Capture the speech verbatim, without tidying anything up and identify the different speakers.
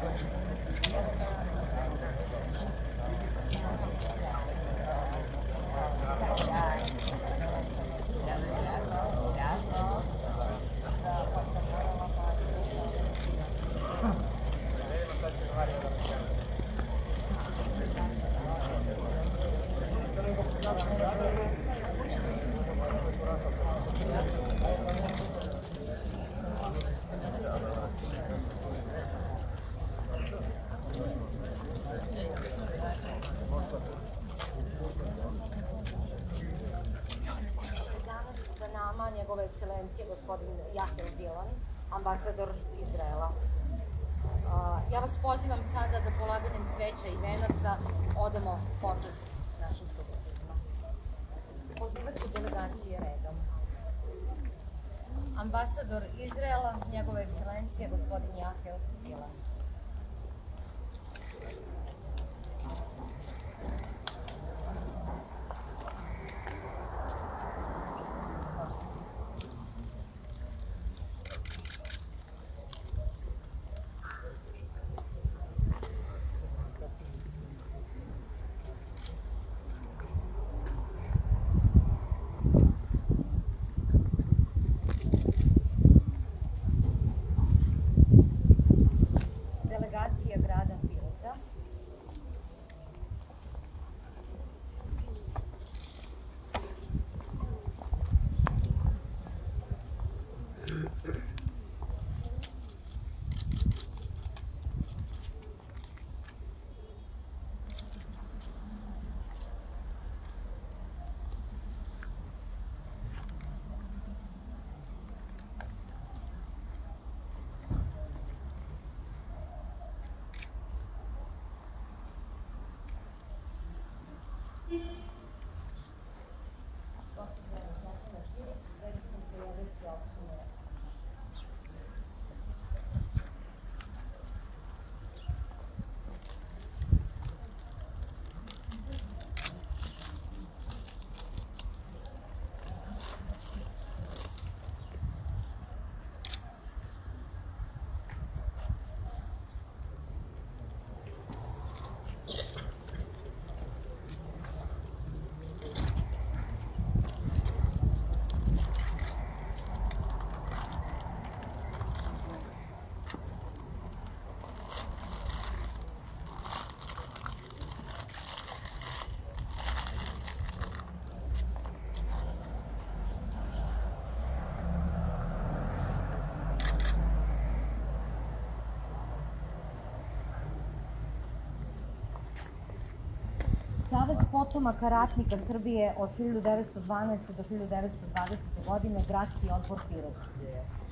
Speaker 1: Njegove ekscelencije, gospodin Jahel Bilan, ambasador Izraela. Ja vas pozivam sada da polaganjem cveća i venaca odamo počast našim sugrađanima. Pozivaću delegacije redom. Ambasador Izraela, njegove ekscelencije, gospodin Jahel Bilan. Delegacija grada Pirota. Savez potomaka ratnika Srbije od hiljadu devetsto dvanaeste do hiljadu devetsto dvadesete godine, Gradski odbor Pirot.